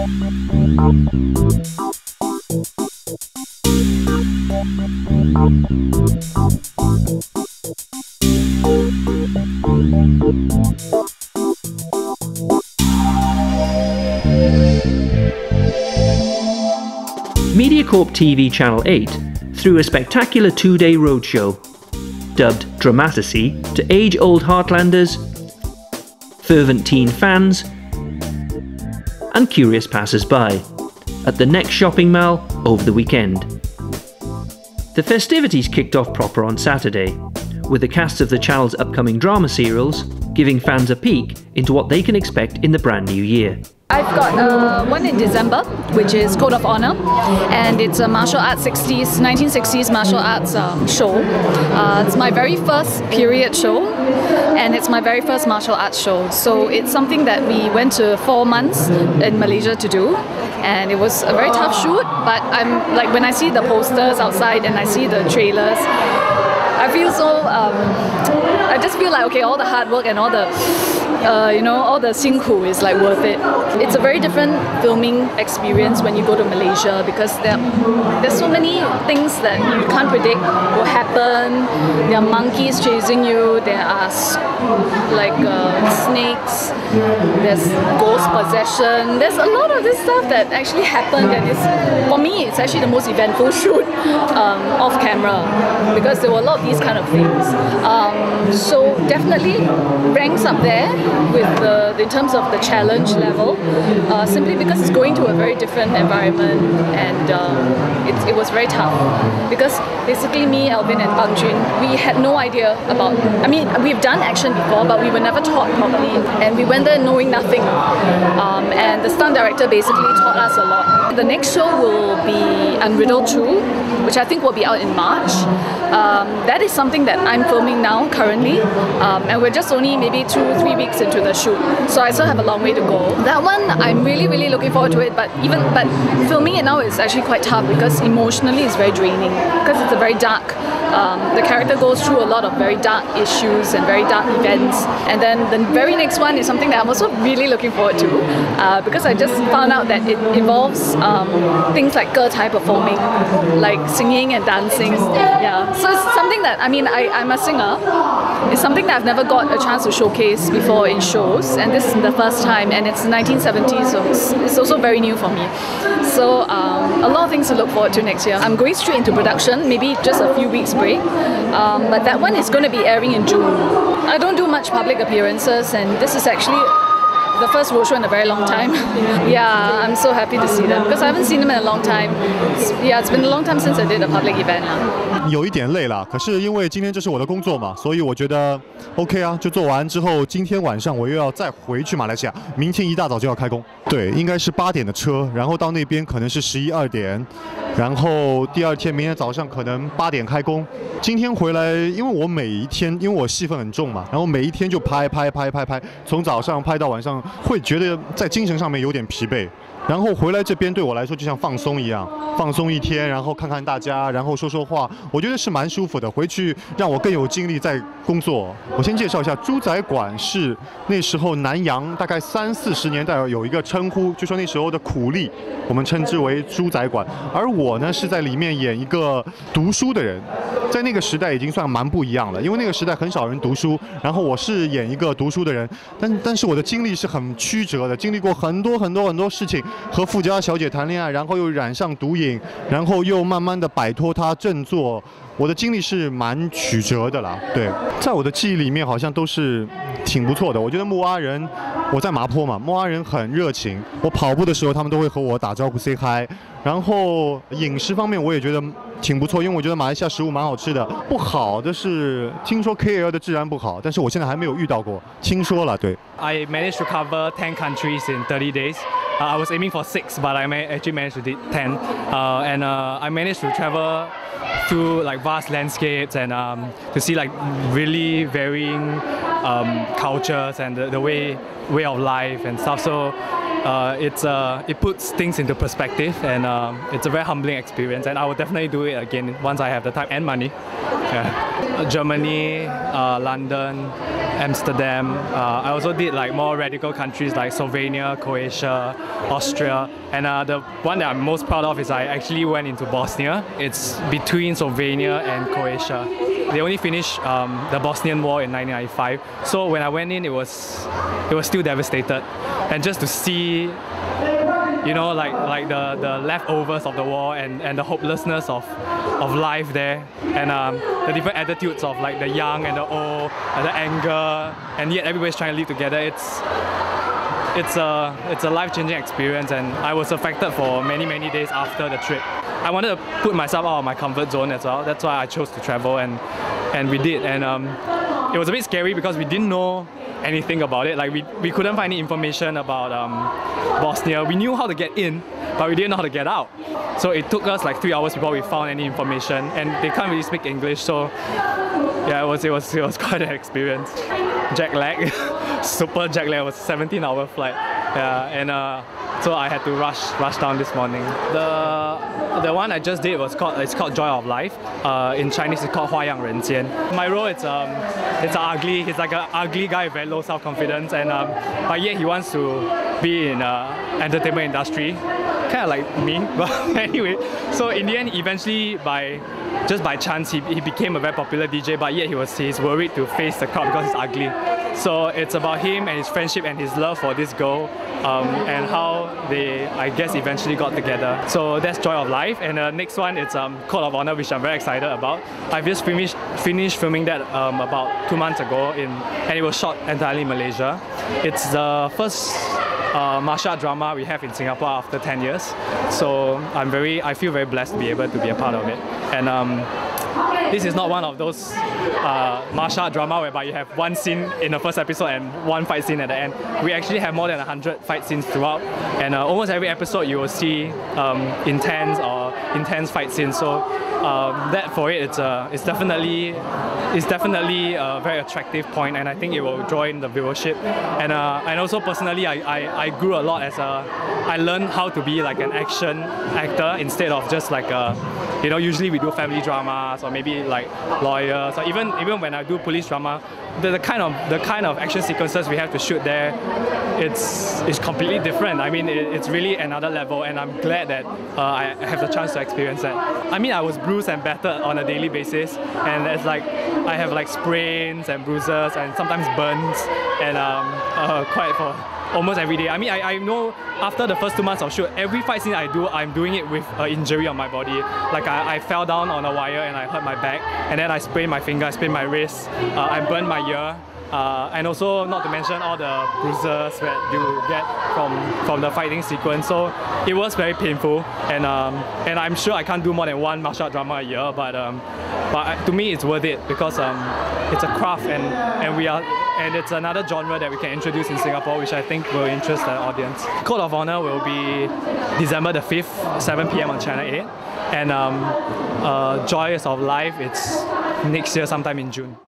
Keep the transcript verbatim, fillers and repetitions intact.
MediaCorp T V Channel eight threw a spectacular two-day roadshow, dubbed Dramatasy, to age-old heartlanders, fervent teen fans, and curious passers-by at the next shopping mall over the weekend. The festivities kicked off proper on Saturday, with the casts of the channel's upcoming drama serials giving fans a peek into what they can expect in the brand new year. I've got uh, one in December, which is Code of Honor, and it's a martial arts sixties, nineteen sixties martial arts um, show. Uh, it's my very first period show, and it's my very first martial arts show. So it's something that we went to four months in Malaysia to do, and it was a very tough shoot. But I'm like, when I see the posters outside and I see the trailers, I feel so. Um, I just feel like, okay, all the hard work and all the Uh, you know, all the 辛苦 is like worth it. It's a very different filming experience when you go to Malaysia, because there, there's so many things that you can't predict will happen. There are monkeys chasing you, there are like uh, snakes, there's ghost possession, there's a lot of this stuff that actually happened, and it's, for me, it's actually the most eventful shoot um, off camera, because there were a lot of these kind of things. Um, so definitely ranks up there with the, in terms of the challenge level, uh, simply because it's going to a very different environment, and um, it, it was very tough, because basically me, Alvin and Bang Jun, we had no idea about, I mean, we've done action before, but we were never taught properly, and we went there knowing nothing, um, and the stunt director basically taught us a lot. The next show will be Unriddled two, which I think will be out in March. Um, that is something that I'm filming now currently, um, and we're just only maybe two, three weeks into the shoot, so I still have a long way to go. That one, I'm really, really looking forward to it, but even but filming it now is actually quite tough, because emotionally it's very draining, because it's a very dark, um, the character goes through a lot of very dark issues and very dark events, and then the very next one is something that I'm also really looking forward to, uh, because I just found out that it involves um, things like ge tai performing, like singing and dancing. Yeah, so it's something that, I mean, I, I'm a singer. It's something that I've never got a chance to showcase before in shows, and this is the first time, and it's nineteen seventies, so it's, it's also very new for me. So um, a lot of things to look forward to next year. I'm going straight into production, maybe just a few weeks break, um, but that one is going to be airing in June. I don't do much public appearances, and this is actually the first roadshow in a very long time. Yeah, I'm so happy to see them, because I haven't seen them in a long time. It's, yeah, it's been a long time since I did a public event. 有一点累了，可是因为今天这是我的工作嘛，所以我觉得 OK 啊，就做完之后，今天晚上我又要再回去马来西亚，明天一大早就要开工。对，应该是八点的车，然后到那边可能是十一二点，然后第二天明天早上可能八点开工。今天回来，因为我每一天，因为我戏份很重嘛，然后每一天就拍拍拍拍拍，从早上拍到晚上，会觉得在精神上面有点疲惫。 然后回来这边对我来说就像放松一样，放松一天，然后看看大家，然后说说话，我觉得是蛮舒服的。回去让我更有精力在工作。我先介绍一下，猪仔馆是那时候南洋大概三四十年代有一个称呼，就说那时候的苦力，我们称之为猪仔馆。而我呢是在里面演一个读书的人，在那个时代已经算蛮不一样了，因为那个时代很少人读书，然后我是演一个读书的人，但但是我的经历是很曲折的，经历过很多很多很多事情。 和富家小姐谈恋爱，然后又染上毒瘾，然后又慢慢的摆脱她振作。我的经历是蛮曲折的啦，对，在我的记忆里面好像都是挺不错的。我觉得木阿人，我在麻坡嘛，木阿人很热情。我跑步的时候，他们都会和我打招呼 say hi。然后饮食方面我也觉得挺不错，因为我觉得马来西亚食物蛮好吃的。不好的是听说 K L 的治安不好，但是我现在还没有遇到过，听说了，对。 I managed to cover ten countries in thirty days. Uh, I was aiming for six, but I may actually managed to do ten. Uh, and uh, I managed to travel through like vast landscapes and um, to see like really varying um, cultures and the, the way way of life and stuff. So uh, it's uh, it puts things into perspective, and um, it's a very humbling experience. And I will definitely do it again once I have the time and money. Yeah. Germany, uh, London, Amsterdam. Uh, I also did like more radical countries like Slovenia, Croatia, Austria, and uh, the one that I'm most proud of is I actually went into Bosnia. It's between Slovenia and Croatia. They only finished um, the Bosnian War in nineteen ninety-five. So when I went in, it was it was still devastated, and just to see, you know, like like the the leftovers of the war and and the hopelessness of of life there, and um, the different attitudes of like the young and the old, and the anger, and yet everybody's trying to live together. It's it's a it's a life-changing experience, and I was affected for many many days after the trip. I wanted to put myself out of my comfort zone as well. That's why I chose to travel, and and we did. And um, it was a bit scary because we didn't know anything about it. Like we, we couldn't find any information about um, Bosnia. We knew how to get in, but we didn't know how to get out. So it took us like three hours before we found any information, and they can't really speak English. So yeah, it was it was it was quite an experience. Jet lag, super jet lag. It was a seventeen hour flight. Yeah, and uh, so I had to rush rush down this morning. The the one I just did was called it's called Joy of Life. Uh, in Chinese, it's called 花样人间. My role it's um it's ugly. He's like an ugly guy with very low self confidence, and um, but yet he wants to be in uh, entertainment industry, kind of like me. But anyway, so in the end, eventually by just by chance, he, he became a very popular D J. But yet he was he's worried to face the crowd because he's ugly. So it's about him and his friendship and his love for this girl, um, and how they, I guess, eventually got together. So that's Joy of Life. And the next one, it's um, Code of Honor, which I'm very excited about. I've just finished finished filming that um, about two months ago, in, and it was shot entirely in Malaysia. It's the first uh, martial art drama we have in Singapore after ten years. So I'm very, I feel very blessed to be able to be a part of it. And um, this is not one of those uh, martial art drama whereby you have one scene in the first episode and one fight scene at the end. We actually have more than one hundred fight scenes throughout, and uh, almost every episode you will see um, intense or intense fight scenes. So um, that for it, it's uh, it's definitely it's definitely a very attractive point, and I think it will draw in the viewership. And uh, and also personally, I, I I grew a lot as a I learned how to be like an action actor instead of just like a, you know, usually we do family dramas or maybe like lawyers, or even even when I do police drama, the, the kind of the kind of action sequences we have to shoot there, it's it's completely different. I mean, it, it's really another level, and I'm glad that uh, I have the chance to experience that. I mean, I was bruised and battered on a daily basis, and it's like I have like sprains and bruises and sometimes burns, and um, uh, quite for almost every day. I mean, I, I know after the first two months of shoot, every fight scene I do, I'm doing it with an injury on my body. Like I, I fell down on a wire and I hurt my back, and then I sprained my finger, I sprained my wrist, uh, I burned my ear, uh, and also not to mention all the bruises that you get from from the fighting sequence. So it was very painful, and um, and I'm sure I can't do more than one martial art drama a year, but um, but to me it's worth it because um, it's a craft, and and we are. And it's another genre that we can introduce in Singapore, which I think will interest the audience. Code of Honor will be December the fifth, seven p m on Channel eight. And um, uh, Joys of Life, it's next year sometime in June.